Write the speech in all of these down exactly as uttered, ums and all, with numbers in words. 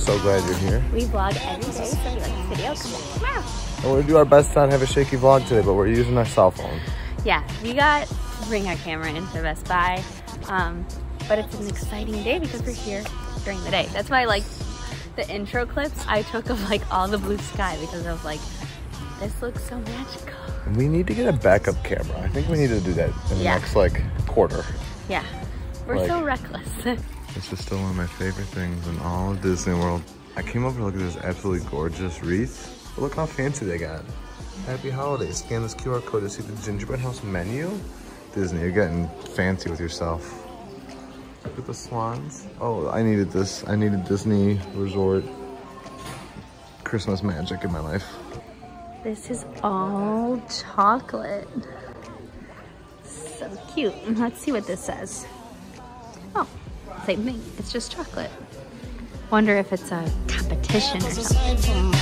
so glad you're here. We vlog every day, so if you like this video, come back tomorrow. And we're gonna do our best to not have a shaky vlog today, but we're using our cell phone. Yeah, we got to bring our camera into Best Buy, um, but it's an exciting day because we're here during the day. That's why, like, the intro clips I took of like all the blue sky because I was like, this looks so magical. And we need to get a backup camera. I think we need to do that in the yeah. next like quarter. Yeah, we're like, so reckless. This is still one of my favorite things in all of Disney World. I came over to look at this absolutely gorgeous wreath. But look how fancy they got. Happy holidays. Scan this Q R code to see the gingerbread house menu. Disney, you're getting fancy with yourself. Look at the swans. Oh, I needed this. I needed Disney Resort Christmas magic in my life. This is all chocolate. So cute. Let's see what this says. Oh, same thing. It's just chocolate. Wonder if it's a competition or something.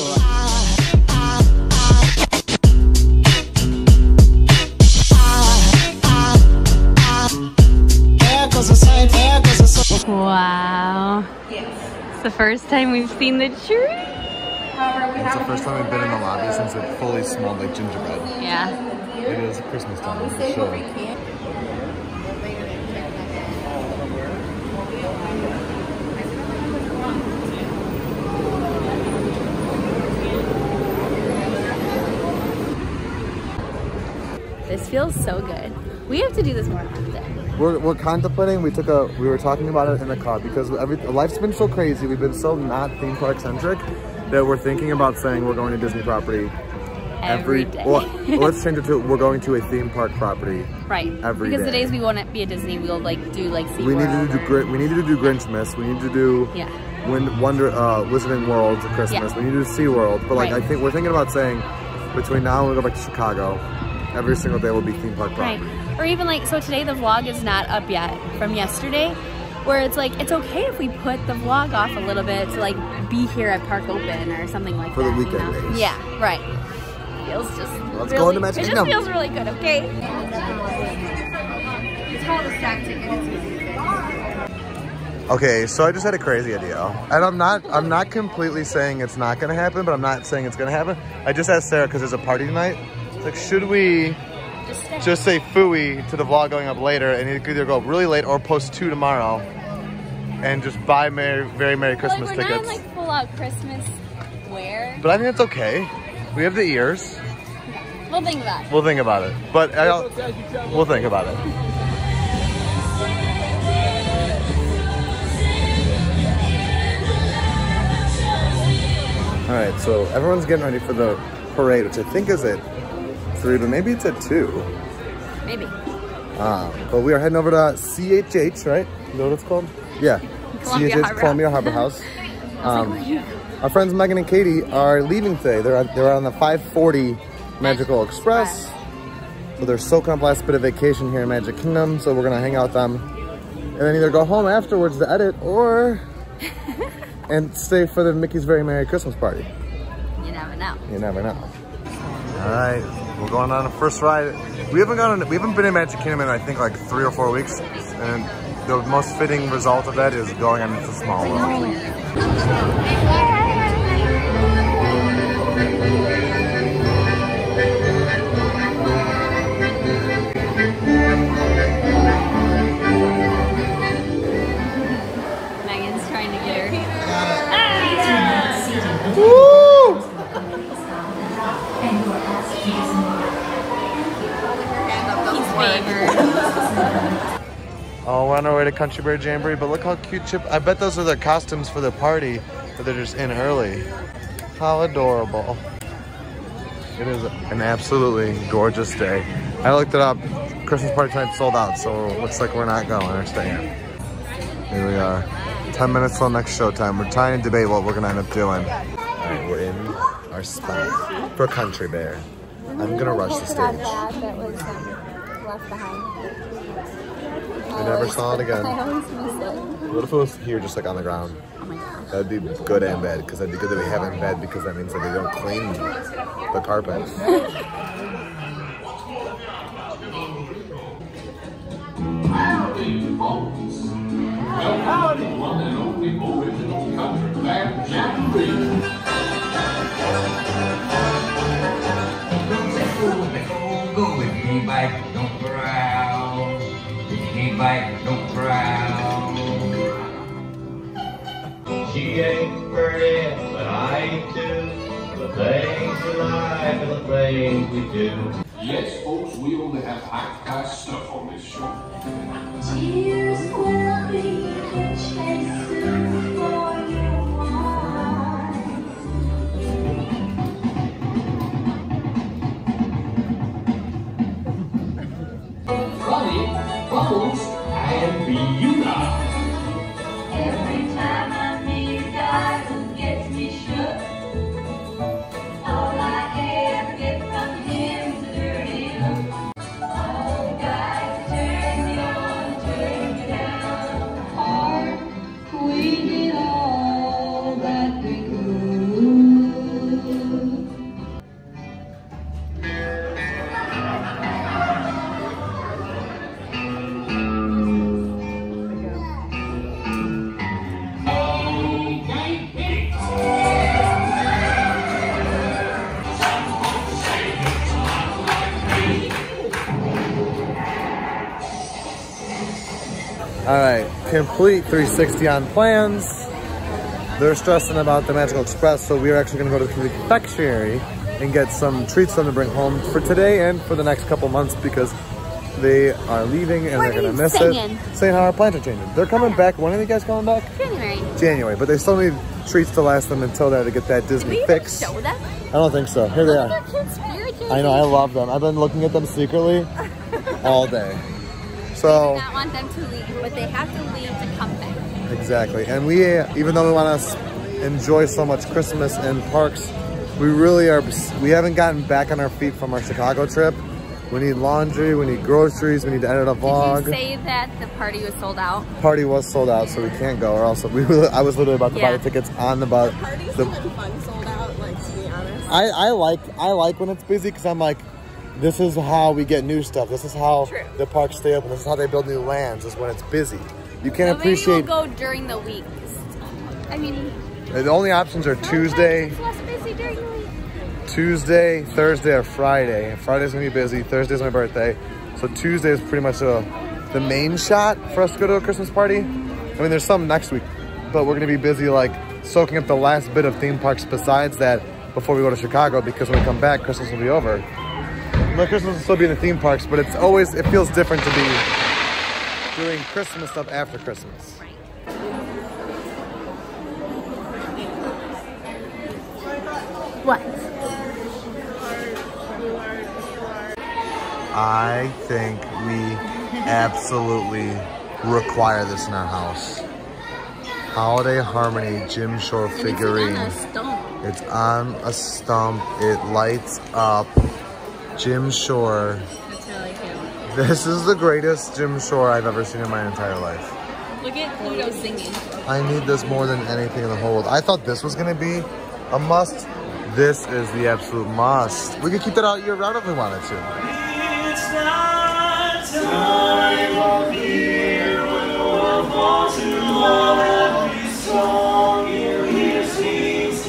Wow. Yes. It's the first time we've seen the tree. It's the first time we've been in the lobby since it fully smelled like gingerbread. Yeah. It is Christmas time for sure. This feels so good. We have to do this more often. We're, we're contemplating, we took a, we were talking about it in the car because every, life's been so crazy, we've been so not theme park centric that we're thinking about saying we're going to Disney property every, every day. Well, let's change it to we're going to a theme park property. Right. Every because day. the days we won't be at Disney, we'll like do like SeaWorld. We needed to do Gr we needed to do Grinchmas. We need to do yeah. When Wonder uh, Wizarding World to Christmas. Yeah. We need to do SeaWorld. But like right. I think we're thinking about saying between now and we go back to Chicago, every single day will be theme park property. Right. Or even like, so today the vlog is not up yet from yesterday, where it's like, it's okay if we put the vlog off a little bit to like be here at Park Open or something like For that. For the weekend you know? days. Yeah, right. Feels just Let's really, go into Magic It Kingdom. just feels really good, okay? It's called a stack ticket. It's easy to Okay, so I just had a crazy idea. And I'm not I'm not completely saying it's not gonna happen, but I'm not saying it's gonna happen. I just asked Sarah because there's a party tonight. It's like, should we just, just say phooey to the vlog going up later and either go really late or post two tomorrow and just buy Merry, very Merry Christmas like, we're tickets? Not like full out Christmas wear. But I think it's okay. We have the ears. We'll think about it. We'll think about it. But I'll, we'll think about it. All right, so everyone's getting ready for the parade, which I think is at three, but maybe it's at two. Maybe. Um, but we are heading over to C H H, right? You know what it's called? Yeah. Columbia C H H, Harbor Columbia Harbor House. Um, our friends Megan and Katie are leaving today. They're they're on the five forty Magical Express. So they're soaking up last bit of vacation here in Magic Kingdom. So we're gonna hang out with them, and then either go home afterwards to edit, or and stay for the Mickey's Very Merry Christmas Party. You never know. You never know. All right, we're going on the first ride. We haven't gone. On, we haven't been in Magic Kingdom in I think like three or four weeks, and the most fitting result of that is going on It's a Small World. Megan's trying to get her. Woo! He's favored. Oh, we're on our way to Country Bear Jamboree, but look how cute Chip. I bet those are their costumes for the party, but they're just in early. How adorable. It is an absolutely gorgeous day. I looked it up. Christmas party tonight sold out, so it looks like we're not going. We're staying. Here we are. ten minutes till next showtime. We're trying to debate what we're going to end up doing. All right, we're in our spot for Country Bear. I'm going to rush the stage. That was um, left behind. I never saw it again. I always miss it. What if it was here just like on the ground? Oh my gosh. That'd be good and bad, because that'd be good that we have it in bed, because that means that they don't clean the carpet. Howdy, folks. Well, howdy. One and only original Country Bear forget, but I do. The things we like and the things we do. Yes, folks, we only have high-class stuff on this show. Tears will be the chaser for your eyes. Funny, bubbles, and Bermuda. Every time I meet guys who gets me shook, all I ever get from him's a dirty look. All guys turn me on, turn me down hard. We did all that we could. All right, complete three sixty on plans. They're stressing about the Magical Express, so we're actually gonna go to the confectionery and get some treats for them to bring home for today and for the next couple months because they are leaving and What they're are gonna you miss saying? it. Saying how our plans are changing. They're coming back. When are you guys coming back? January. January, but they still need treats to last them until that to get that Did Disney we fix. even show them? I don't think so. Here they Look are. at their kids' spirit I know, I love them. I've been looking at them secretly all day. So, I not want them to leave, but they have to leave to come back. exactly. And we, even though we want to enjoy so much Christmas in parks, we really are, we haven't gotten back on our feet from our Chicago trip. We need laundry, we need groceries, we need to edit a vlog. Did you say that the party was sold out? Party was sold out, so we can't go, or else we were, I was literally about to Yeah. buy the tickets on the bus. Party's The, been fun, sold out, like, to be honest. I, I like I like when it's busy because I'm like, this is how we get new stuff. This is how True. the parks stay open. This is how they build new lands, is when it's busy. You can't So maybe appreciate, we'll go during the week. I mean, the only options are Tuesday, it's less busy during the week. Tuesday, Thursday, or Friday. Friday's gonna be busy, Thursday's my birthday. So Tuesday is pretty much a, the main shot for us to go to a Christmas party. I mean, there's some next week, but we're gonna be busy like soaking up the last bit of theme parks besides that before we go to Chicago, because when we come back, Christmas will be over. My Christmas will still be in the theme parks, but it's always, it feels different to be doing Christmas stuff after Christmas. What? I think we absolutely require this in our house. Holiday Harmony Jim Shore figurine. It's on a stump. It lights up. Jim Shore. That's really cute. This is the greatest Jim Shore I've ever seen in my entire life. Look at Pluto singing. I need this more than anything in the whole world. I thought this was gonna be a must. This is the absolute must. We could keep that out year round if we wanted to. It's not time of year when the world falls in love. Every song you hear seems to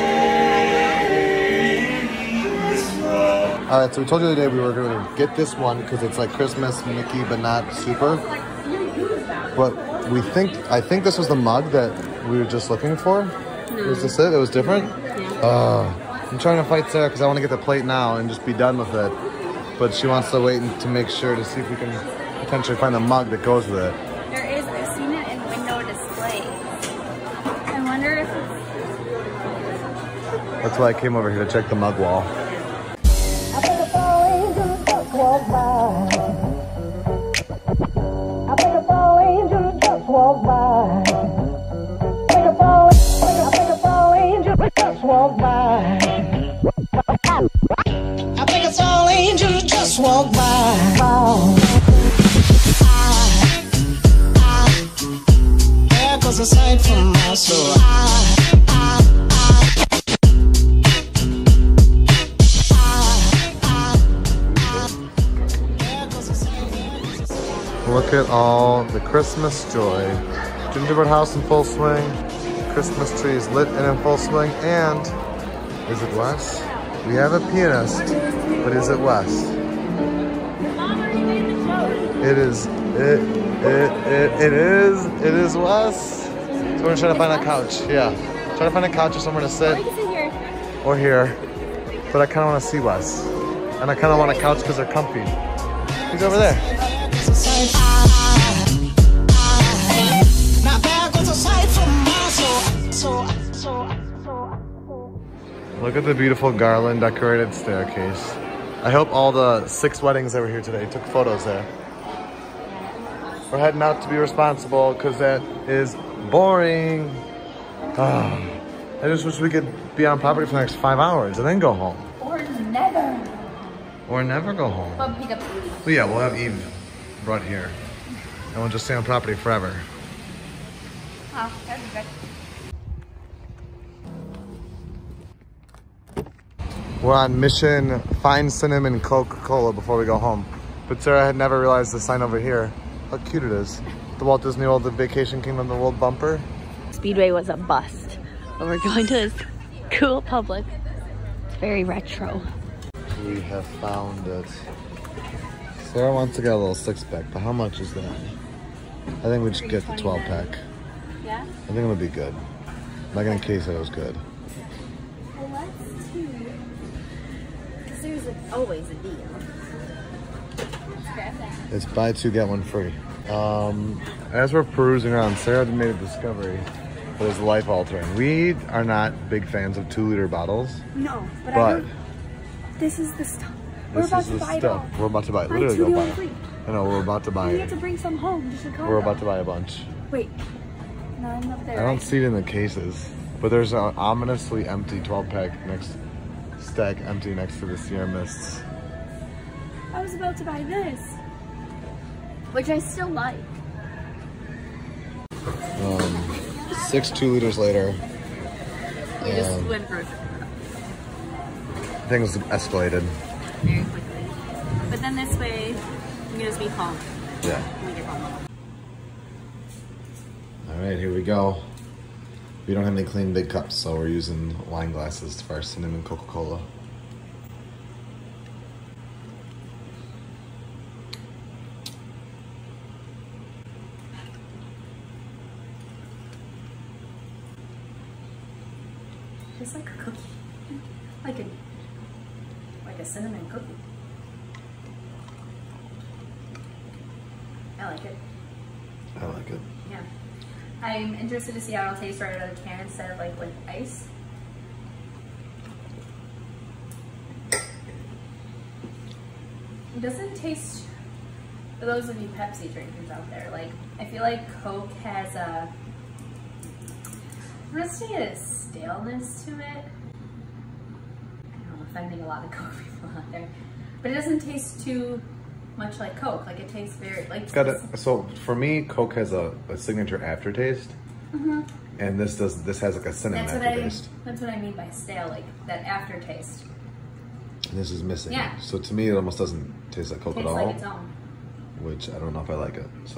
say this love. All right, so we told you the other day we were gonna get this one because it's like Christmas Mickey, but not super. But we think, I think this was the mug that we were just looking for. No. Was this it? It was different? Uh, I'm trying to fight Sarah because I want to get the plate now and just be done with it. But she wants to wait to make sure to see if we can potentially find the mug that goes with it. There is, I've seen it in window displays. I wonder if it's... That's why I came over here to check the mug wall. I think a fall angel just walked by. I think a fall angel just walked by. I think a fall, I think a fall angel just walked by. I think a fall angel just walked by. Oh. I, I, there goes a sight from my soul. I, I, Look at all the Christmas joy. Gingerbread house in full swing. Christmas trees lit and in full swing. And is it Wes? We have a pianist, but is it Wes? It is. It. It. It. It is. It is Wes. So we're trying to find a couch. Yeah. Try to find a couch or somewhere to sit. Or you can sit here. Or here. But I kind of want to see Wes. And I kind of want a couch because they're comfy. He's over there. Look at the beautiful garland decorated staircase. I hope all the six weddings that were here today took photos there. We're heading out to be responsible because that is boring. Oh, I just wish we could be on property for the next five hours and then go home. Or never. Or never go home. But pick up Eve. Well, yeah, we'll have Eve brought here. And we'll just stay on property forever. Oh, that'd be good. We're on mission find cinnamon Coca-Cola before we go home. But Sarah had never realized the sign over here. How cute it is. The Walt Disney World, the Vacation Kingdom, the World bumper. Speedway was a bust. But we're going to this cool Publix. It's very retro. We have found it. Sarah wants to get a little six pack, but how much is that? I think we should get the twelve pack. Yeah? I think it'll be good. Megan and Kay said it was good. Well, let's see. Because there's a, always a deal. Let's grab that. It's buy two, get one free. Um, as we're perusing around, Sarah made a discovery that is life altering. We are not big fans of two liter bottles. No, but, But I heard this is the stuff. We're this about is to the buy it stuff. all. We're about to buy it. Buy Literally two, go get buy one it. free. I know, we're about to buy We have it. to bring some home to Chicago. We're about to buy a bunch. Wait, none up there. I don't right? see it in the cases, but there's an ominously empty twelve pack next stack empty next to the Sierra Mists. I was about to buy this, which I still like. Um, six two liters later, We just um, went for it things escalated. very quickly. But then this way, we can just be home Yeah. when we get home. All right, here we go. We don't have any clean big cups, so we're using wine glasses for our cinnamon Coca-Cola. It's like a cookie, like a like a cinnamon cookie. I like it. I like it. Yeah. I'm interested to see how it'll taste right out of the can instead of like with ice. It doesn't taste, for those of you Pepsi drinkers out there, like I feel like Coke has a, I'm gonna say a staleness to it. I don't know, offending a lot of Coke people out there, but it doesn't taste too much like Coke. Like it tastes very like. It's got a, so for me, Coke has a, a signature aftertaste, Mm-hmm. and this does this has like a cinnamon That's what I. aftertaste. That's what I mean by stale, like that aftertaste. And this is missing. Yeah. So to me, it almost doesn't taste like Coke Tastes at all, like its own. which I don't know if I like it. So.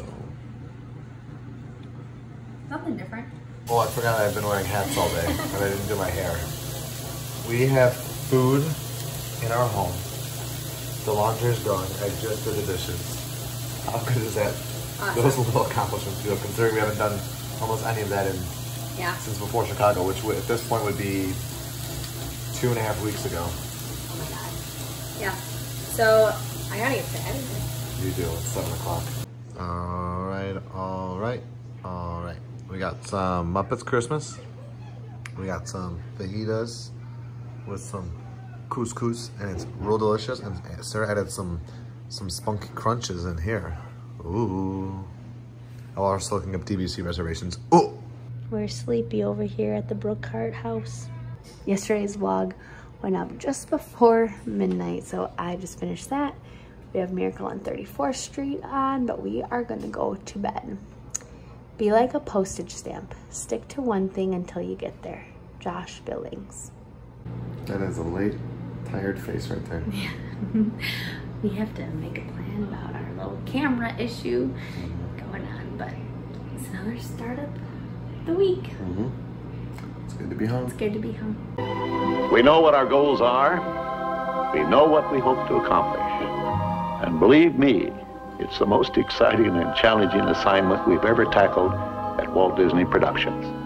Nothing different. Oh, I forgot I've been wearing hats all day, and I didn't do my hair. We have food in our home. The laundry is done. I just did the dishes. How good is that? Awesome. Those little accomplishments feel, considering we haven't done almost any of that in Yeah. since before Chicago, which would, at this point would be two and a half weeks ago. Oh my god. Yeah. So I gotta get to editing. You do. It's seven o'clock. All right. All right. All right. We got some Muppets Christmas. We got some fajitas with some couscous, and it's real delicious. And Sarah added some some spunky crunches in here. Ooh. I'm also looking up D V C reservations. Oh. We're sleepy over here at the Brookhart house. Yesterday's vlog went up just before midnight, so I just finished that. We have Miracle on thirty-fourth Street on, but we are gonna go to bed. Be like a postage stamp. Stick to one thing until you get there. Josh Billings. That is a late, tired face right there. Yeah. We have to make a plan about our little camera issue going on, but it's another startup of the week. Mm-hmm. It's good to be home. It's good to be home. We know what our goals are. We know what we hope to accomplish. And believe me, it's the most exciting and challenging assignment we've ever tackled at Walt Disney Productions.